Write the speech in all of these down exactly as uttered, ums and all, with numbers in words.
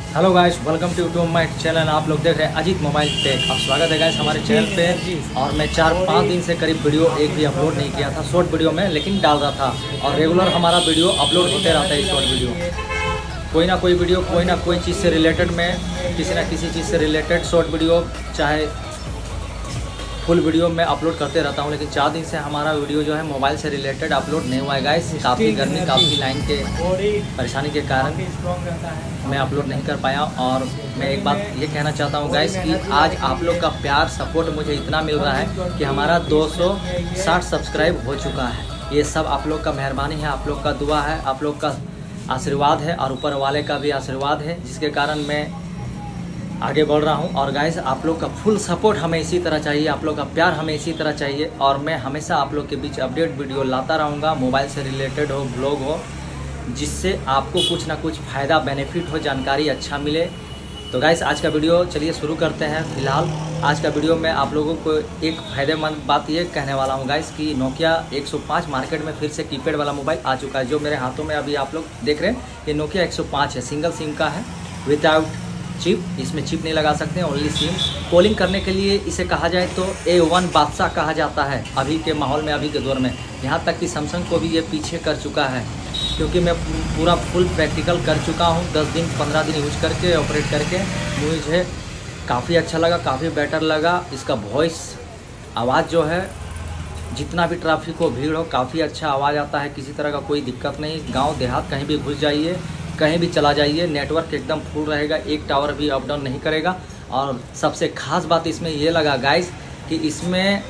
Hello guys, welcome to YouTube my channel. आप लोग देख रहे हैं अजीत मोबाइल टेक। अब स्वागत है गाइस हमारे चैनल पे। और मैं चार पाँच दिन से करीब वीडियो एक भी अपलोड नहीं किया था शॉर्ट वीडियो में, लेकिन डाल रहा था और रेगुलर हमारा वीडियो अपलोड होते रहता है। शॉर्ट वीडियो कोई ना कोई वीडियो कोई ना कोई चीज़ से रिलेटेड में, किसी ना किसी चीज़ से रिलेटेड शॉर्ट वीडियो चाहे फुल वीडियो में अपलोड करते रहता हूँ। लेकिन चार दिन से हमारा वीडियो जो है मोबाइल से रिलेटेड अपलोड नहीं हुआ है गाइस। काफ़ी गर्मी काफ़ी लाइन के परेशानी के कारण मैं अपलोड नहीं कर पाया। और मैं एक बात ये कहना चाहता हूँ गाइस कि आज आप लोग का प्यार सपोर्ट मुझे इतना मिल रहा है कि हमारा दो सौ साठ सब्सक्राइब हो चुका है। ये सब आप लोग का मेहरबानी है, आप लोग का दुआ है, आप लोग का आशीर्वाद है और ऊपर वाले का भी आशीर्वाद है, जिसके कारण मैं आगे बढ़ रहा हूं। और गाइस आप लोग का फुल सपोर्ट हमें इसी तरह चाहिए, आप लोग का प्यार हमें इसी तरह चाहिए। और मैं हमेशा आप लोग के बीच अपडेट वीडियो लाता रहूंगा, मोबाइल से रिलेटेड हो, ब्लॉग हो, जिससे आपको कुछ ना कुछ फ़ायदा बेनिफिट हो, जानकारी अच्छा मिले। तो गाइस आज का वीडियो चलिए शुरू करते हैं। फिलहाल आज का वीडियो में आप लोगों को एक फ़ायदेमंद बात ये कहने वाला हूँ गाइस कि नोकिया एक सौ पाँच मार्केट में फिर से कीपैड वाला मोबाइल आ चुका है। जो मेरे हाथों में अभी आप लोग देख रहे हैं ये नोकिया एक सौ पाँच है, सिंगल सिम का है, विदाउट चिप। इसमें चिप नहीं लगा सकते हैं, ओनली सिम। कॉलिंग करने के लिए इसे कहा जाए तो ए वन बादशाह कहा जाता है अभी के माहौल में, अभी के दौर में। यहाँ तक कि सैमसंग को भी ये पीछे कर चुका है, क्योंकि मैं पूरा फुल प्रैक्टिकल कर चुका हूँ। दस दिन पंद्रह दिन यूज करके ऑपरेट करके मुझे काफ़ी अच्छा लगा, काफ़ी बेटर लगा। इसका वॉइस आवाज़ जो है, जितना भी ट्रैफिक हो, भीड़ हो, काफ़ी अच्छा आवाज़ आता है। किसी तरह का कोई दिक्कत नहीं। गाँव देहात कहीं भी घुस जाइए, कहीं भी चला जाइए, नेटवर्क एकदम फुल रहेगा, एक टावर भी अप डाउन नहीं करेगा। और सबसे खास बात इसमें ये लगा गाइस कि इसमें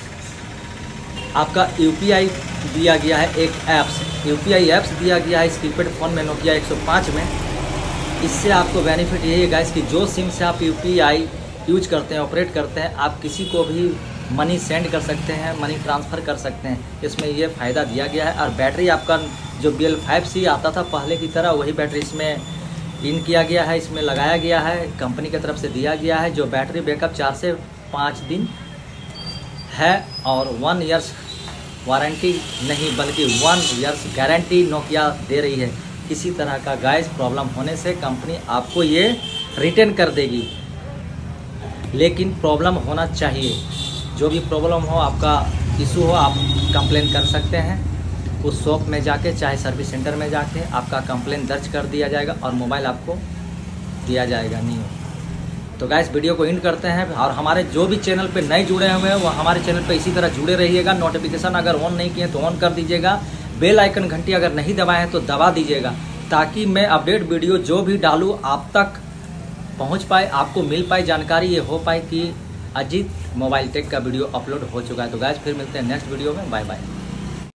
आपका यूपीआई दिया गया है, एक ऐप्स यूपीआई ऐप्स दिया गया है इस कीपैड फ़ोन में नोकिया एक सौ पाँच में। इससे आपको बेनिफिट यही है गाइस कि जो सिम से आप यूपीआई यूज करते हैं, ऑपरेट करते हैं, आप किसी को भी मनी सेंड कर सकते हैं, मनी ट्रांसफ़र कर सकते हैं। इसमें ये फ़ायदा दिया गया है। और बैटरी आपका जो बी एल फाइव सी आता था पहले की तरह, वही बैटरी इसमें इन किया गया है, इसमें लगाया गया है, कंपनी की तरफ से दिया गया है। जो बैटरी बैकअप चार से पाँच दिन है और वन ईयर्स वारंटी नहीं बल्कि वन ईयर्स गारंटी नोकिया दे रही है। किसी तरह का गाइस प्रॉब्लम होने से कंपनी आपको ये रिटर्न कर देगी, लेकिन प्रॉब्लम होना चाहिए। जो भी प्रॉब्लम हो, आपका इशू हो, आप कंप्लेन कर सकते हैं उस शॉप में जाके, चाहे सर्विस सेंटर में जाके आपका कंप्लेन दर्ज कर दिया जाएगा और मोबाइल आपको दिया जाएगा न्यू। तो गाइस वीडियो को एंड करते हैं। और हमारे जो भी चैनल पे नए जुड़े हुए हैं वो हमारे चैनल पे इसी तरह जुड़े रहिएगा। नोटिफिकेशन अगर ऑन नहीं किए तो ऑन कर दीजिएगा। बेल आइकन घंटी अगर नहीं दबाए हैं तो दबा दीजिएगा, ताकि मैं अपडेट वीडियो जो भी डालूँ आप तक पहुँच पाए, आपको मिल पाए जानकारी, ये हो पाए कि अजीत मोबाइल टेक का वीडियो अपलोड हो चुका है। तो गाइस फिर मिलते हैं नेक्स्ट वीडियो में। Bye bye.